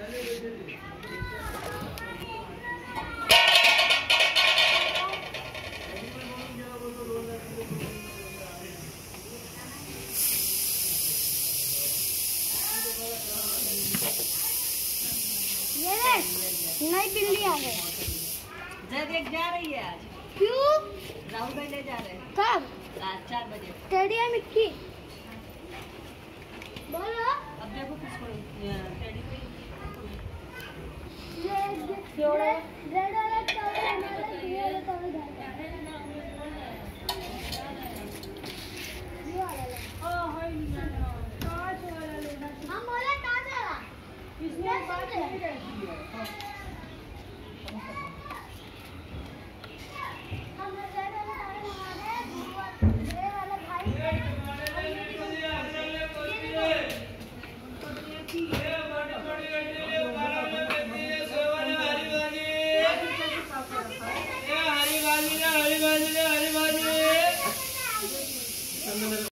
नई बिल्ली आ गई। देख जा रही है आज। क्यों? राहुल भाई ले जा रहे हैं। कब? रात 4 बजे। टेडी है मिक्की। बोलो। अब देखो किसको टेडी पे। रेड वाला टॉवल हमारा, ये वाला टॉवल ये वाला। हम बोला टॉवल वाला। इसमें बात नहीं रहती है।